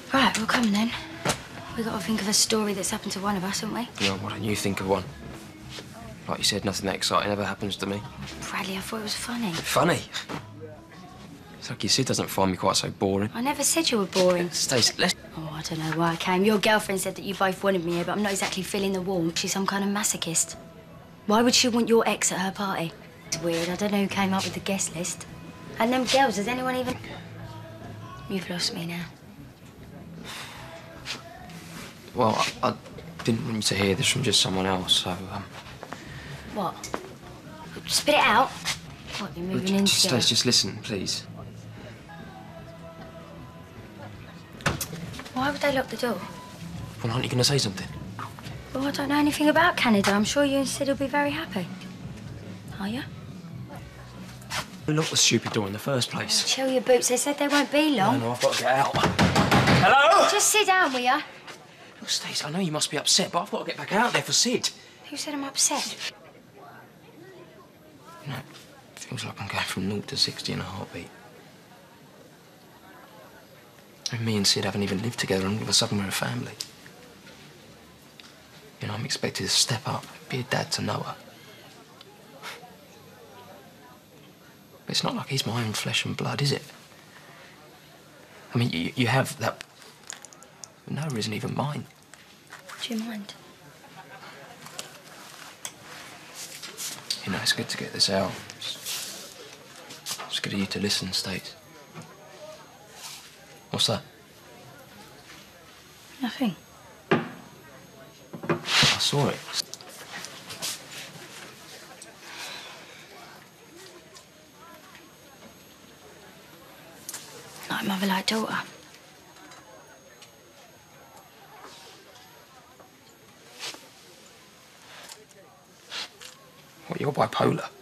Right, well, come on then. We've got to think of a story that's happened to one of us, haven't we? Yeah, why don't you think of one? Like you said, nothing that exciting ever happens to me. Bradley, I thought it was funny. Funny? It's like your Sid doesn't find me quite so boring. I never said you were boring. Stacey, let's... Oh, I don't know why I came. Your girlfriend said that you both wanted me here, but I'm not exactly feeling the warmth. She's some kind of masochist. Why would she want your ex at her party? It's weird. I don't know who came up with the guest list. And them girls, has anyone even... You've lost me now. Well, I didn't want you to hear this from just someone else, so, What? Spit it out. What, you're moving in together? Stace, just listen, please. Why would they lock the door? Well, aren't you going to say something? Well, I don't know anything about Canada. I'm sure you and Sid will be very happy. Are you? Who locked the stupid door in the first place? Chill your boots. They said they won't be long. No, I've got to get out. Hello? Just sit down, will ya? Look, Stace, I know you must be upset, but I've got to get back out there for Sid. Who said I'm upset? You know, it feels like I'm going from 0 to 60 in a heartbeat. And me and Sid haven't even lived together, and all of a sudden we're a family. You know, I'm expected to step up, be a dad to Noah. But it's not like he's my own flesh and blood, is it? I mean, you have that... But Noah isn't even mine. Do you mind? You know, it's good to get this out. It's good of you to listen, Stace. What's that? Nothing. I saw it. Like mother, like daughter. What, you're bipolar?